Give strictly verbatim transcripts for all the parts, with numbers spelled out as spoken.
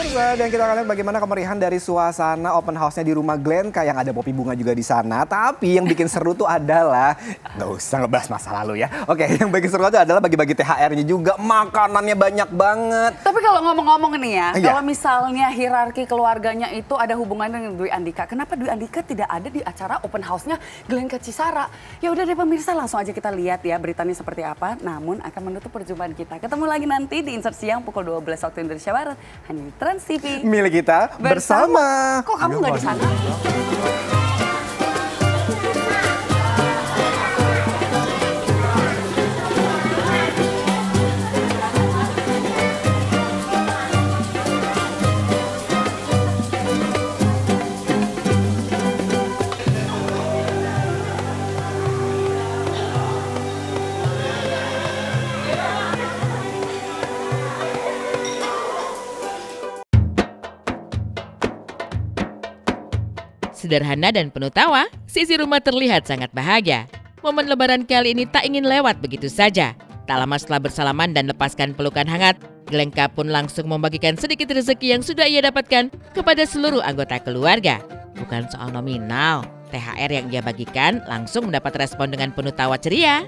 pemirsa, dan kita akan lihat bagaimana kemeriahan dari suasana open house-nya di rumah Glenka yang ada Poppy Bunga juga di sana. Tapi yang bikin seru tuh adalah, nggak usah ngebahas masa lalu ya. Oke, yang bikin seru itu adalah bagi-bagi T H R-nya juga, makanannya banyak banget. Tapi kalau ngomong-ngomong nih ya, iya. kalau misalnya hierarki keluarganya itu ada hubungannya dengan Dwi Andika, kenapa Dwi Andika tidak ada di acara open house-nya Glenka Cisara? Ya udah deh pemirsa, langsung aja kita lihat ya beritanya seperti apa. Namun akan menutup perjumpaan kita. Ketemu lagi nanti di Insert Siang pukul dua belas waktu Indonesia Barat hanya di Trans T V. Milik kita bersama. bersama. Kok kamu nggak di sana? Sederhana dan penuh tawa, sisi rumah terlihat sangat bahagia. Momen lebaran kali ini tak ingin lewat begitu saja. Tak lama setelah bersalaman dan lepaskan pelukan hangat, Glenka pun langsung membagikan sedikit rezeki yang sudah ia dapatkan kepada seluruh anggota keluarga. Bukan soal nominal, T H R yang ia bagikan langsung mendapat respon dengan penuh tawa ceria.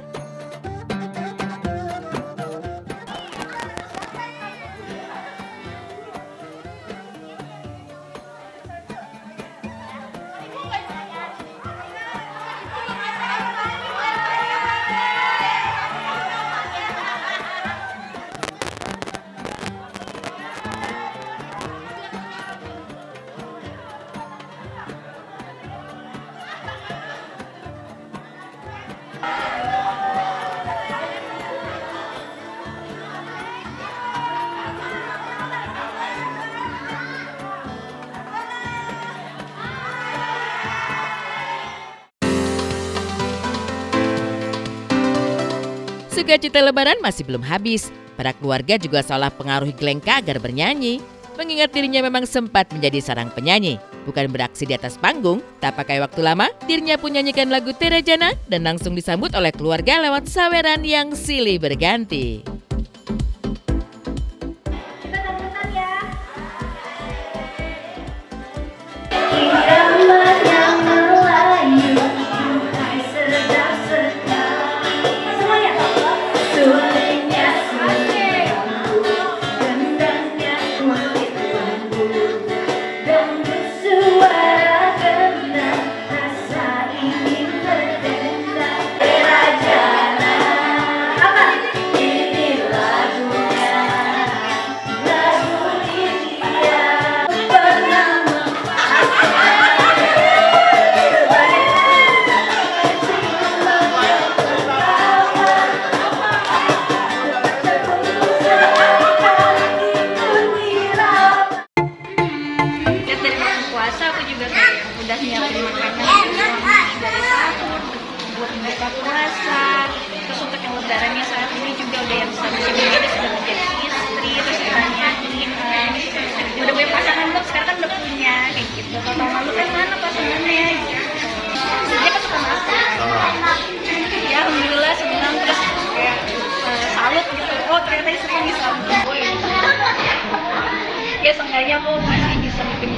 Sukacita lebaran masih belum habis. Para keluarga juga seolah pengaruhi Glenka agar bernyanyi. Mengingat dirinya memang sempat menjadi seorang penyanyi. Bukan beraksi di atas panggung, tak pakai waktu lama, dirinya pun nyanyikan lagu Terajana dan langsung disambut oleh keluarga lewat saweran yang silih berganti. Udah nyiapin makanan dari sahur buat buka puasa, terus untuk yang lebarannya saat ini juga udah yang statusnya berbeda, sudah menjadi istri, terus ditanyain udah punya pasangan belum, sekarang kan udah punya kayak gitu. Kalau tahun lalu kan mana pasangannya gitu, dia kan suka masak ya, alhamdulillah senang, terus kayak uh, salut gitu, oh ternyata istrinya bisa gue ya, seenggaknya mau masih bisa bikin